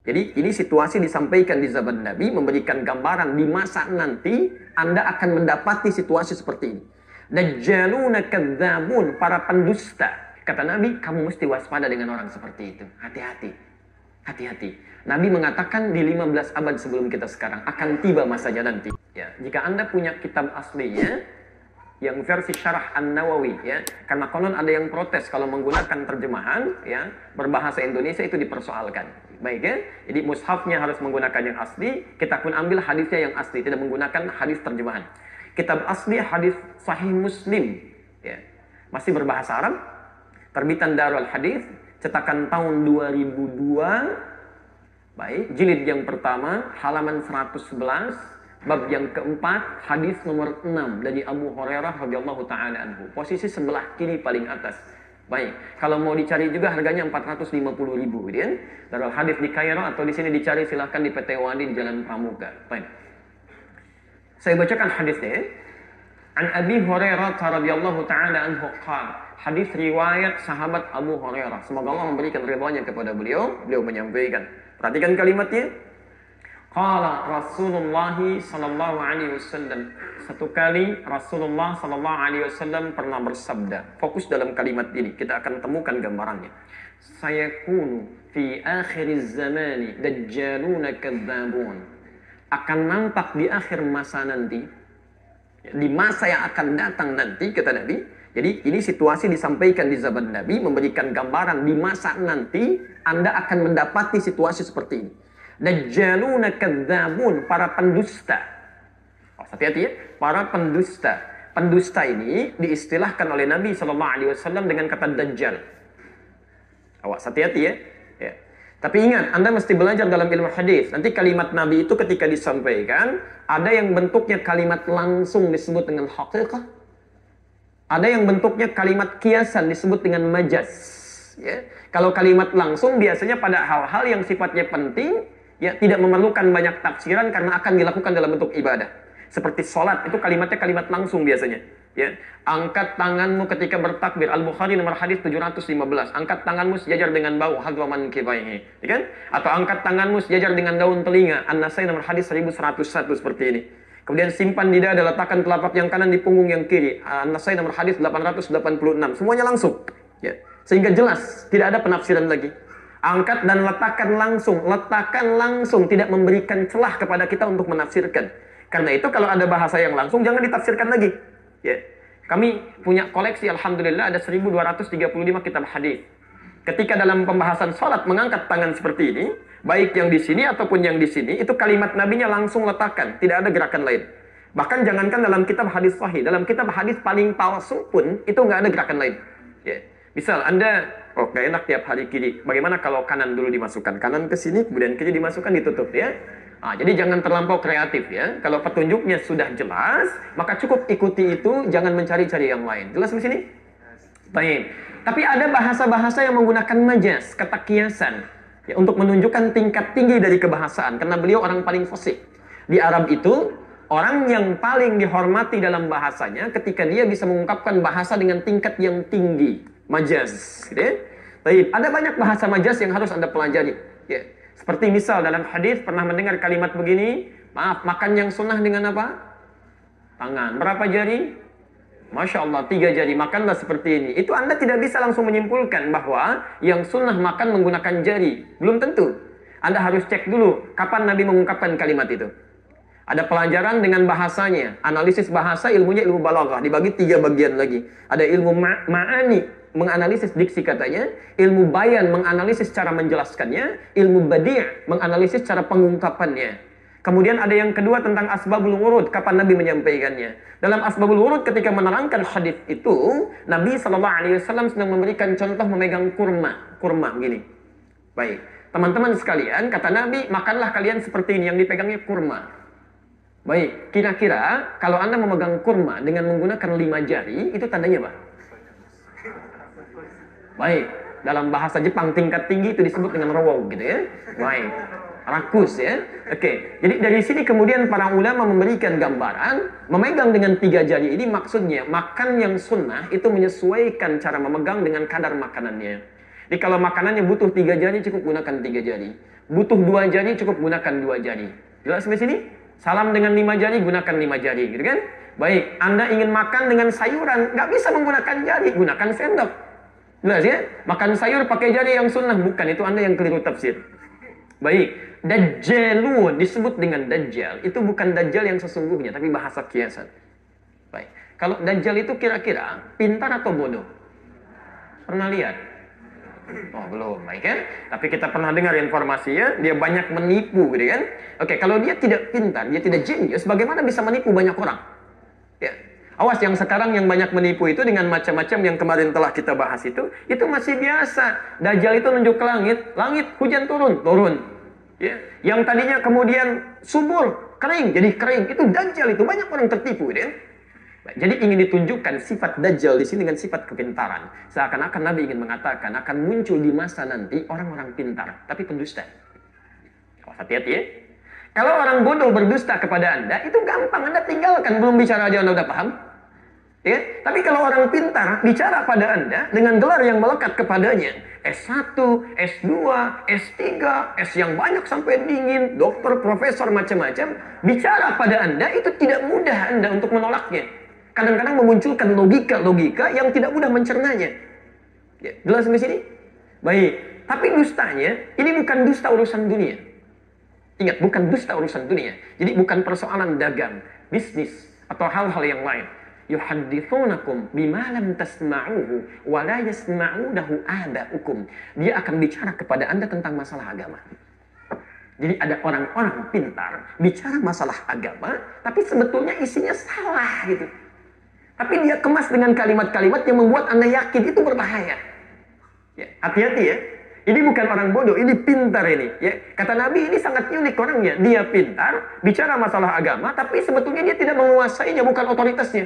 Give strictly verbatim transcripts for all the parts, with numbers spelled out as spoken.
Jadi ini situasi disampaikan di zaman Nabi, memberikan gambaran di masa nanti Anda akan mendapati situasi seperti ini. Dajjaluna kadzabun, para pendusta. Kata Nabi, kamu mesti waspada dengan orang seperti itu. Hati-hati. Hati-hati. Nabi mengatakan di lima belas abad sebelum kita sekarang akan tiba masanya nanti. Ya, jika Anda punya kitab aslinya yang versi Syarah An-Nawawi, ya, karena konon ada yang protes kalau menggunakan terjemahan ya berbahasa Indonesia itu dipersoalkan. Baik ya, jadi mushafnya harus menggunakan yang asli, kita pun ambil hadisnya yang asli, tidak menggunakan hadis terjemahan. Kitab asli hadis Sahih Muslim, ya, masih berbahasa Arab, terbitan Darul Hadis, cetakan tahun dua ribu dua, baik, jilid yang pertama, halaman seratus sebelas. Bab yang keempat, hadis nomor enam dari Abu Hurairah radhiyallahu taala anhu. Posisi sebelah kiri paling atas. Baik, kalau mau dicari juga harganya empat ratus lima puluh ribu, gitu kan? Darul Hadis di Kairo atau di sini dicari silahkan di P T Wadi di Jalan Pramuka. Baik. Saya bacakan hadisnya. An Abi Hurairah radhiyallahu taala anhu qala. Hadis riwayat sahabat Abu Hurairah. Semoga Allah memberikan ridhanya kepada beliau. Beliau menyampaikan. Perhatikan kalimatnya. Qala Rasulullah sallallahu alaihi wasallam. Satu kali Rasulullah sallallahu alaihi wasallam pernah bersabda. Fokus dalam kalimat ini, kita akan temukan gambarannya. Sayakunu fi akhiriz zamani dajjaluna kadzabun. Akan nampak di akhir masa nanti, di masa yang akan datang nanti, kata Nabi. Jadi ini situasi disampaikan di zaman Nabi, memberikan gambaran di masa nanti Anda akan mendapati situasi seperti ini. Dajjaluna kadzabun, para pendusta. Oh, hati-hati ya, para pendusta. Pendusta ini diistilahkan oleh Nabi shallallahu alaihi wasallam dengan kata dajjal. Awas, hati-hati ya. Ya. Tapi ingat, Anda mesti belajar dalam ilmu hadis. Nanti kalimat Nabi itu ketika disampaikan, ada yang bentuknya kalimat langsung disebut dengan haqiqah. Ada yang bentuknya kalimat kiasan disebut dengan majaz. Ya. Kalau kalimat langsung biasanya pada hal-hal yang sifatnya penting, ya, tidak memerlukan banyak tafsiran karena akan dilakukan dalam bentuk ibadah. Seperti sholat, itu kalimatnya kalimat langsung biasanya. Ya. Angkat tanganmu ketika bertakbir. Al-Bukhari nomor hadis tujuh ratus lima belas. Angkat tanganmu sejajar dengan bau. Hadwaman kibaihi. Ya kan? Atau angkat tanganmu sejajar dengan daun telinga. An-Nasai nomor hadis seribu seratus satu seperti ini. Kemudian simpan di dada, letakkan telapak yang kanan di punggung yang kiri. An-Nasai nomor hadis delapan ratus delapan puluh enam. Semuanya langsung. Ya. Sehingga jelas, tidak ada penafsiran lagi. Angkat dan letakkan langsung, letakkan langsung, tidak memberikan celah kepada kita untuk menafsirkan. Karena itu kalau ada bahasa yang langsung, jangan ditafsirkan lagi. Ya. Kami punya koleksi, alhamdulillah, ada seribu dua ratus tiga puluh lima kitab hadis. Ketika dalam pembahasan sholat mengangkat tangan seperti ini, baik yang di sini ataupun yang di sini, itu kalimat nabinya langsung letakkan, tidak ada gerakan lain. Bahkan jangankan dalam kitab hadis sahih, dalam kitab hadis paling palsu pun, itu nggak ada gerakan lain. Ya. Misal Anda, oh gak enak tiap hari kiri. Bagaimana kalau kanan dulu dimasukkan? Kanan ke sini, kemudian kiri dimasukkan, ditutup ya. Nah, jadi jangan terlampau kreatif ya. Kalau petunjuknya sudah jelas, maka cukup ikuti itu, jangan mencari-cari yang lain. Jelas di sini? Baik. Tapi ada bahasa-bahasa yang menggunakan majaz, kata kiasan, ya, untuk menunjukkan tingkat tinggi dari kebahasaan. Karena beliau orang paling fasih. Di Arab itu, orang yang paling dihormati dalam bahasanya ketika dia bisa mengungkapkan bahasa dengan tingkat yang tinggi. Majaz, gitu ya. Baik, ada banyak bahasa majaz yang harus Anda pelajari. Ya. Seperti misal dalam hadis pernah mendengar kalimat begini, maaf, makan yang sunnah dengan apa? Tangan. Berapa jari? Masya Allah, tiga jari. Makanlah seperti ini. Itu Anda tidak bisa langsung menyimpulkan bahwa yang sunnah makan menggunakan jari. Belum tentu. Anda harus cek dulu kapan Nabi mengungkapkan kalimat itu. Ada pelajaran dengan bahasanya. Analisis bahasa, ilmunya ilmu balaghah. Dibagi tiga bagian lagi. Ada ilmu ma ma'ani, menganalisis diksi katanya. Ilmu bayan, menganalisis cara menjelaskannya. Ilmu badi' menganalisis cara pengungkapannya. Kemudian ada yang kedua tentang asbabul wurud. Kapan Nabi menyampaikannya. Dalam asbabul wurud ketika menerangkan hadis itu, Nabi shallallahu alaihi wasallam sedang memberikan contoh memegang kurma. Kurma begini. Baik. Teman-teman sekalian, kata Nabi, makanlah kalian seperti ini. Yang dipegangnya kurma. Baik, kira-kira kalau Anda memegang kurma dengan menggunakan lima jari, itu tandanya apa? Baik, dalam bahasa Jepang tingkat tinggi itu disebut dengan rawaw gitu ya. Baik, rakus ya. Oke, jadi dari sini kemudian para ulama memberikan gambaran, memegang dengan tiga jari ini maksudnya makan yang sunnah itu menyesuaikan cara memegang dengan kadar makanannya. Jadi kalau makanannya butuh tiga jari, cukup gunakan tiga jari. Butuh dua jari, cukup gunakan dua jari. Jelas sampai sini? Salam dengan lima jari, gunakan lima jari, gitu kan? Baik, Anda ingin makan dengan sayuran, nggak bisa menggunakan jari, gunakan sendok. Jelas ya? Makan sayur pakai jari yang sunnah, bukan, itu Anda yang keliru tafsir. Baik, Dajjalun disebut dengan Dajjal, itu bukan Dajjal yang sesungguhnya, tapi bahasa kiasan. Baik, kalau Dajjal itu kira-kira pintar atau bodoh? Pernah lihat? Oh belum, baik kan? Tapi kita pernah dengar informasinya, dia banyak menipu, gitu kan? Oke, kalau dia tidak pintar, dia tidak jenius, bagaimana bisa menipu banyak orang? Ya. Awas yang sekarang yang banyak menipu itu dengan macam-macam yang kemarin telah kita bahas itu, itu masih biasa. Dajjal itu nunjuk ke langit, langit hujan turun, turun. Ya. Yang tadinya kemudian subur, kering, jadi kering. Itu Dajjal, itu banyak orang tertipu, ya. Jadi ingin ditunjukkan sifat Dajjal di sini dengan sifat kepintaran. Seakan-akan Nabi ingin mengatakan akan muncul di masa nanti orang-orang pintar, tapi pendusta. Hati-hati ya. Kalau orang bodoh berdusta kepada Anda, itu gampang, Anda tinggalkan, belum bicara aja Anda udah paham. Ya, tapi kalau orang pintar bicara pada Anda dengan gelar yang melekat kepadanya, S satu, S dua, S tiga, S yang banyak sampai dingin, dokter, profesor, macam-macam, bicara pada Anda itu tidak mudah Anda untuk menolaknya. Kadang-kadang memunculkan logika-logika yang tidak mudah mencernanya. Ya, jelas sampai sini? Baik, tapi dustanya ini bukan dusta urusan dunia. Ingat, bukan dusta urusan dunia. Jadi bukan persoalan dagang, bisnis, atau hal-hal yang lain. Yuhaddithunakum bima lam tasma'uhu wa la yasma'unahu aba'ukum. Dia akan bicara kepada Anda tentang masalah agama. Jadi ada orang-orang pintar bicara masalah agama, tapi sebetulnya isinya salah gitu. Tapi dia kemas dengan kalimat-kalimat yang membuat Anda yakin itu berbahaya. Ya, hati-hati ya. Ini bukan orang bodoh, ini pintar ini. Ya, kata Nabi ini sangat unik orangnya. Dia pintar, bicara masalah agama, tapi sebetulnya dia tidak menguasainya, bukan otoritasnya.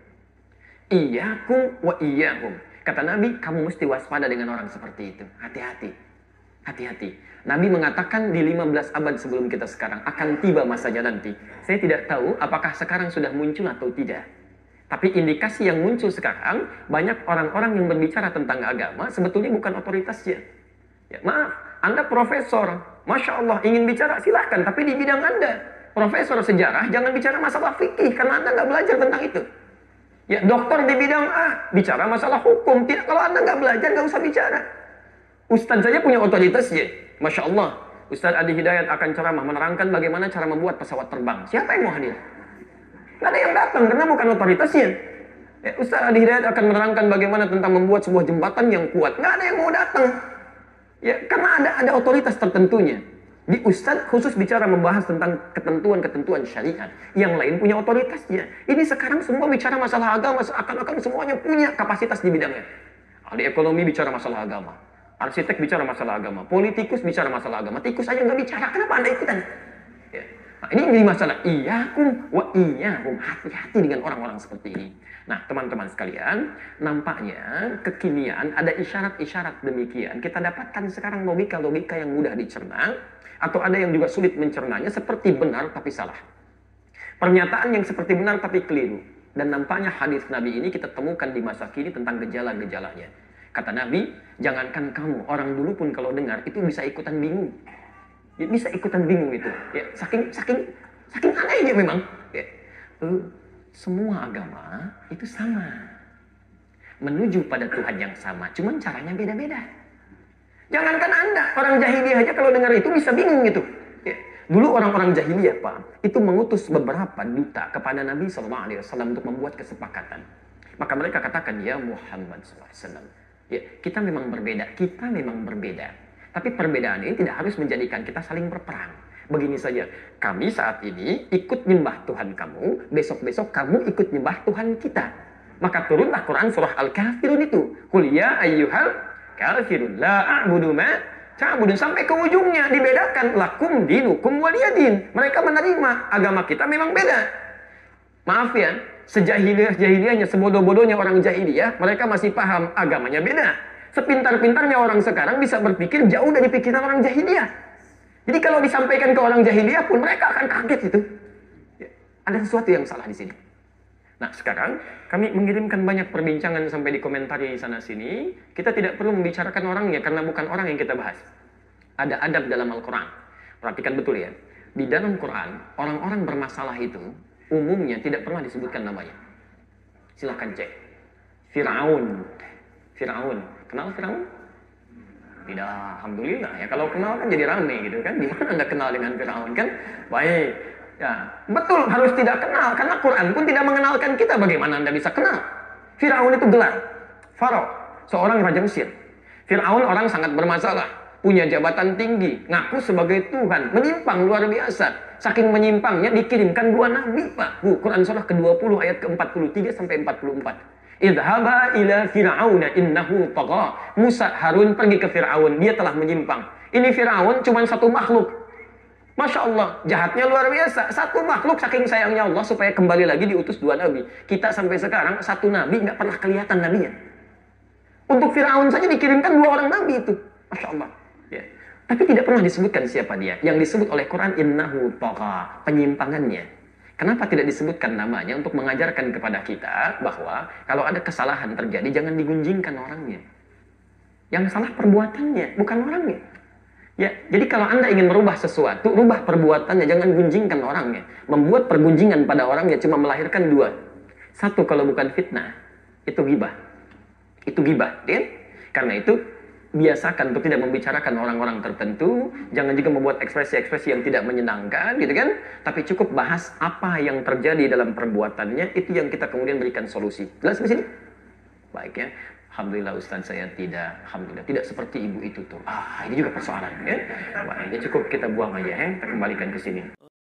Iyyakum wa iyyahum. Kata Nabi, kamu mesti waspada dengan orang seperti itu. Hati-hati. Hati-hati. Nabi mengatakan di lima belas abad sebelum kita sekarang akan tiba masanya nanti. Saya tidak tahu apakah sekarang sudah muncul atau tidak. Tapi indikasi yang muncul sekarang, banyak orang-orang yang berbicara tentang agama sebetulnya bukan otoritasnya. Ya, maaf, Anda profesor, Masya Allah, ingin bicara silahkan, tapi di bidang Anda, profesor sejarah, jangan bicara masalah fikih, karena Anda nggak belajar tentang itu. Ya, dokter di bidang A, bicara masalah hukum, tidak, kalau Anda nggak belajar, nggak usah bicara. Ustadz saja punya otoritasnya, Masya Allah, Ustadz Adi Hidayat akan ceramah, menerangkan bagaimana cara membuat pesawat terbang. Siapa yang mau hadir? Nggak ada yang datang, karena bukan otoritasnya. Ya, Ustadz Adi Hidayat akan menerangkan bagaimana tentang membuat sebuah jembatan yang kuat. Nggak ada yang mau datang. Ya, karena ada ada otoritas tertentunya. Di Ustadz khusus bicara membahas tentang ketentuan-ketentuan syariat. Yang lain punya otoritasnya. Ini sekarang semua bicara masalah agama, seakan-akan semuanya punya kapasitas di bidangnya. Ahli ekonomi bicara masalah agama. Arsitek bicara masalah agama. Politikus bicara masalah agama. Tikus aja nggak bicara. Kenapa Anda ikutan? Ya. Nah, ini jadi masalah. Iyyakum wa iyyahum. Hati-hati dengan orang-orang seperti ini. Nah, teman-teman sekalian, nampaknya kekinian ada isyarat-isyarat demikian. Kita dapatkan sekarang logika-logika yang mudah dicerna, atau ada yang juga sulit mencernanya, seperti benar tapi salah. Pernyataan yang seperti benar tapi keliru. Dan nampaknya hadis Nabi ini kita temukan di masa kini tentang gejala-gejalanya. Kata Nabi, jangankan kamu, orang dulu pun kalau dengar itu bisa ikutan bingung. Ya, bisa ikutan bingung itu. Ya, saking saking saking anehnya memang. Ya. Uh, Semua agama itu sama. Menuju pada Tuhan yang sama. Cuman caranya beda-beda. Jangankan Anda, orang jahiliyah aja kalau dengar itu bisa bingung gitu. Ya. Dulu orang-orang jahiliyah, Pak, itu mengutus beberapa duta kepada Nabi shallallahu alaihi wasallam untuk membuat kesepakatan. Maka mereka katakan, ya Muhammad shallallahu alaihi wasallam. Ya, kita memang berbeda. Kita memang berbeda. Tapi perbedaan ini tidak harus menjadikan kita saling berperang. Begini saja, kami saat ini ikut nyembah Tuhan kamu, besok-besok kamu ikut nyembah Tuhan kita. Maka turunlah Quran surah Al-Kafirun itu. Qul ya ayyuhal kafirun la a'budu ma ta'budun, sampai ke ujungnya dibedakan lakum dinukum waliyadin. Mereka menerima agama kita memang beda. Maaf ya, sejahiliyah-jahiliyahnya, sebodoh-bodohnya orang jahiliyah, mereka masih paham agamanya beda. Sepintar-pintarnya orang sekarang bisa berpikir jauh dari pikiran orang jahiliyah. Jadi kalau disampaikan ke orang jahiliyah pun mereka akan kaget itu. Ya, ada sesuatu yang salah di sini. Nah, sekarang kami mengirimkan banyak perbincangan sampai di komentari sana sini. Kita tidak perlu membicarakan orangnya karena bukan orang yang kita bahas. Ada adab dalam Al-Quran. Perhatikan betul ya. Di dalam Quran, orang-orang bermasalah itu umumnya tidak pernah disebutkan namanya. Silahkan cek. Fir'aun. Fir'aun. Kenal Fir'aun? Tidak, alhamdulillah ya. Kalau kenal kan jadi rame gitu kan. Di mana Anda kenal dengan Fir'aun kan? Baik. Ya, betul harus tidak kenal karena Quran pun tidak mengenalkan kita. Bagaimana Anda bisa kenal? Fir'aun itu gelar Faro, seorang raja Mesir. Fir'aun orang sangat bermasalah, punya jabatan tinggi, ngaku sebagai Tuhan, menyimpang luar biasa. Saking menyimpangnya dikirimkan dua nabi, Pak. Bu, Quran surah ke dua puluh ayat ke empat puluh tiga sampai empat puluh empat. Idhaba ila Fir'auna innahu tagha. Musa Harun pergi ke Fir'aun, dia telah menyimpang. Ini Fir'aun cuma satu makhluk. Masya Allah, jahatnya luar biasa. Satu makhluk saking sayangnya Allah supaya kembali lagi diutus dua nabi. Kita sampai sekarang satu nabi nggak pernah kelihatan nabinya. Untuk Fir'aun saja dikirimkan dua orang nabi itu. Masya Allah. Ya. Tapi tidak pernah disebutkan siapa dia. Yang disebut oleh Quran innahu tagha, penyimpangannya. Kenapa tidak disebutkan namanya? Untuk mengajarkan kepada kita bahwa kalau ada kesalahan terjadi jangan digunjingkan orangnya. Yang salah perbuatannya, bukan orangnya. Ya, jadi kalau Anda ingin merubah sesuatu, rubah perbuatannya, jangan gunjingkan orangnya. Membuat pergunjingan pada orangnya cuma melahirkan dua. Satu, kalau bukan fitnah, itu ghibah. Itu ghibah, ya? Karena itu, biasakan untuk tidak membicarakan orang-orang tertentu, jangan juga membuat ekspresi-ekspresi yang tidak menyenangkan, gitu kan? Tapi cukup bahas apa yang terjadi dalam perbuatannya, itu yang kita kemudian berikan solusi. Jelas di sini? Baik ya. Alhamdulillah Ustaz saya tidak, Alhamdulillah tidak seperti ibu itu tuh. Ah, ini juga persoalan ya. Wah, ini cukup kita buang aja ya, kita kembalikan ke sini.